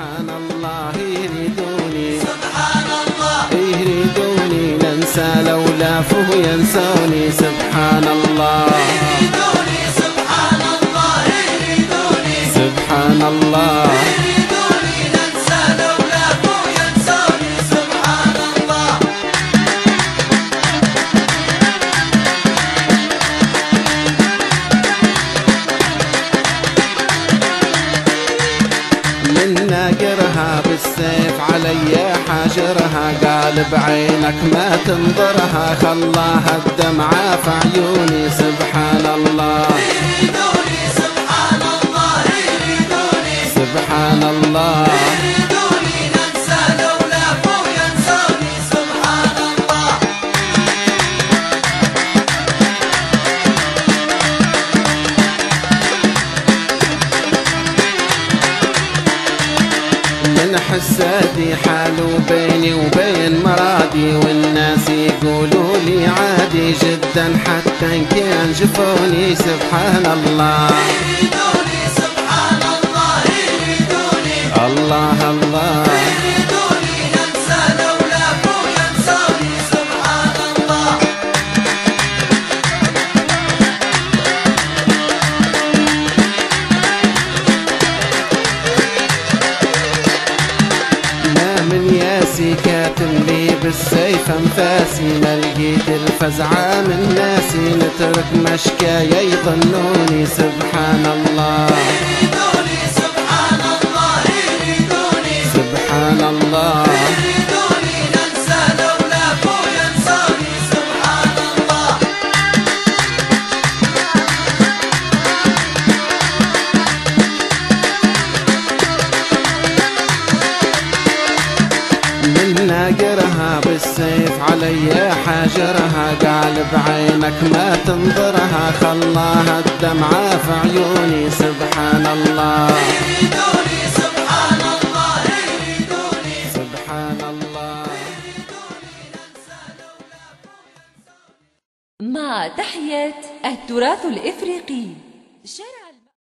سبحان الله يريدوني سبحان الله يريدوني ننسى لولافه ينسوني سبحان الله يريدوني سبحان الله يريدوني سبحان الله يريدوني ننسى لولافه ينسوني سبحان الله. من ناقرها بالسيف علي حاجرها قال بعينك ما تنظرها خلاها الدمعة في عيوني سبحان الله يريدوني سبحان الله يريدوني سبحان الله يريدوني ننسى لولافه ينسوني سبحان الله. من حسادي حالوا بيني وبين مرادي والناس يقولوا لي عادي جدا حتى إن كان جفوني سبحان الله يريدوني سبحان الله يريدوني الله الله يريدوني ننسى لولافه ينسوني سبحان الله. من ياسي كاتم لي بالسيف انفاسي ما لقيت الفزعة من ناسي نترك مشكايا يظنوني سبحان الله يريدوني سبحان الله يريدوني سبحان الله يريدوني ننسى لولافه ينسوني سبحان الله. من ناقرها بالسيف علي حاجرها قال بعينك ما تنظرها خلاها الدمعة في عيوني سبحان الله يريدوني سبحان الله يريدوني سبحان الله. مع تحيات التراث الإفريقي.